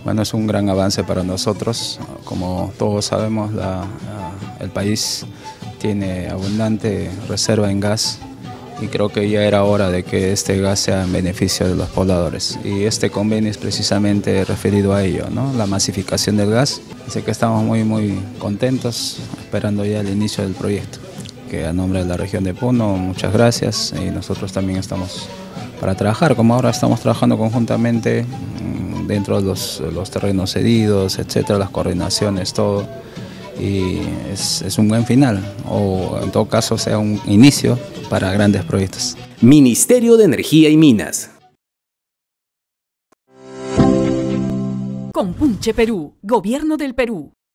Bueno, es un gran avance para nosotros. Como todos sabemos, el país tiene abundante reserva en gas y creo que ya era hora de que este gas sea en beneficio de los pobladores. Y este convenio es precisamente referido a ello, ¿no? La masificación del gas. Así que estamos muy contentos, esperando ya el inicio del proyecto. Que a nombre de la región de Puno, muchas gracias, y nosotros también estamos para trabajar, como ahora estamos trabajando conjuntamente dentro de los terrenos cedidos, etcétera, las coordinaciones, todo, y es un buen final, o en todo caso sea un inicio para grandes proyectos. Ministerio de Energía y Minas. Compunche Perú, Gobierno del Perú.